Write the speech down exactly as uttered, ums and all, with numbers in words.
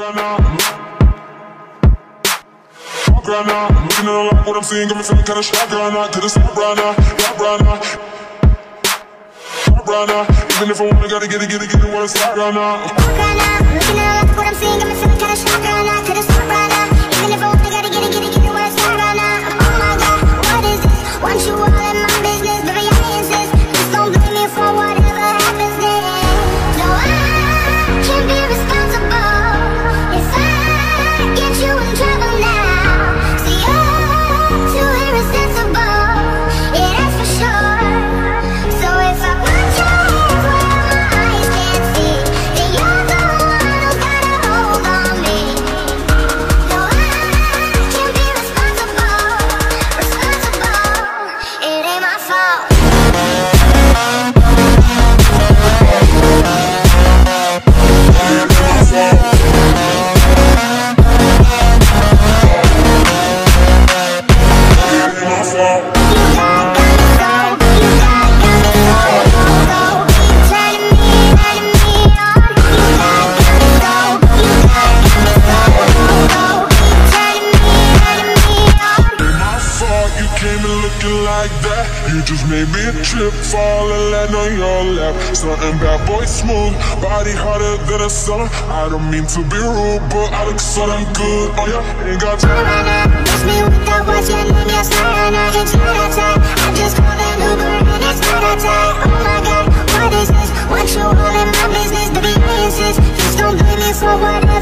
right now. Talk right now. I'm looking at a lot what I'm seeing, got me feeling kinda shocked right now. Couldn't stop right now, stop right now. Stop right now. Even if I wanna, gotta get it, get it, get it, wanna stop right now. Talk right now. I'm looking at a lot what I'm seeing, got me feeling kinda shocked right now. Couldn't stop right now. Even if I wanna, gotta get it, get it, get it, wanna stop right now. Oh my God, what is this? Want you all in my business, baby, I insist. Just don't blame me for whatever happens then. No, I can't be responsible if I get you in trouble now. See, you're too irresponsible, yeah, that's for sure. So if I put your hands where my eyes can't see, then you're the one who's got a hold on me. No, I can't be responsible, responsible, it ain't my fault. You just made me trip, fall and land on your lap. Something bad boy smooth, body harder than a summer. I don't mean to be rude, but I look so damn good on ya. Ain't got time right now. Miss me with that what's your name, yes, right now. It's not that time, I just called an Uber and it's not that time. Oh my God, what is this? Want you all in my business, baby, I insist. Just don't blame me for what